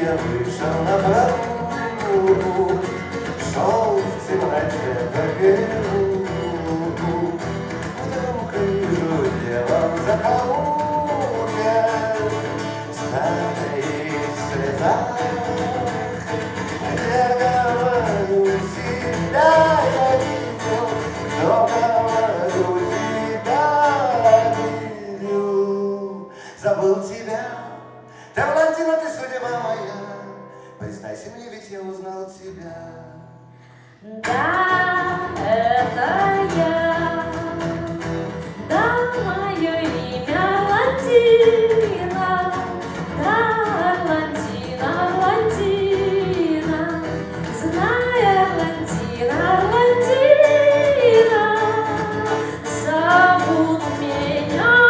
я вышел на прогулку, шел в темноте по переулку, вдруг вижу дело в закоулке, стоит в слезах. Я говорю, тебя я видел, кто говорю, тебя видел. Забыл тебя, ты блондина, ты судьба моя, признайся мне, ведь я узнал тебя. Да, это я, да, мое имя Блондина, да, Блондина, Блондина, зная Блондина, Блондина, зовут меня.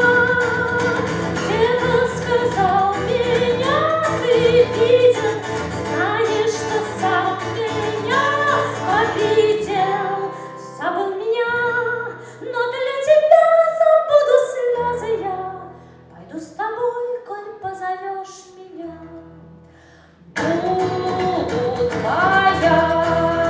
Деда сказал, меня ты видел, знаешь, что сам меня обидел, забыл меня, но для тебя забуду слезы я, пойду с тобой, коль позовешь меня. Буду твоя.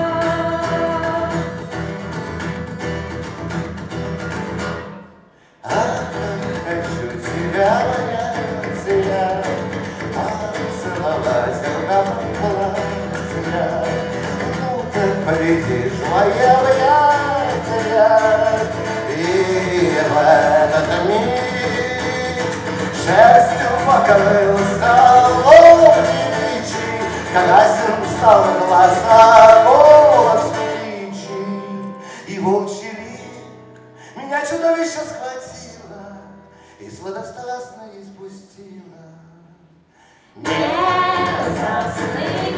Хочу тебя обнять я, поцеловать платья. Ну ты полетишь в мои объятия, и в этот миг шерстью покрылся волчий, красен стал глаз, а голос птичий, и волчий лик меня чудовище схватило и сладострастно испустила. Мерзостный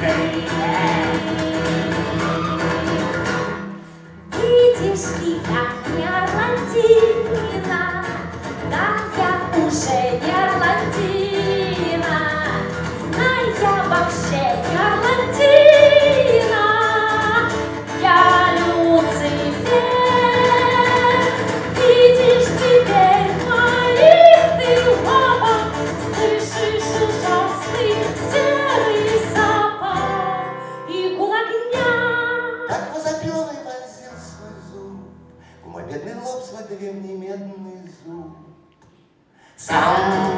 видишь ли, я не Орландина, да, я уже не Орландина, знай, я вообще не Орландина, я Люцифер. Видишь теперь в моих ты лапах, слышишь ужасный серый запах и гул огня. Так возопил и вонзил свой зуб в мой бедный лоб, свой древний медный зуб. Сам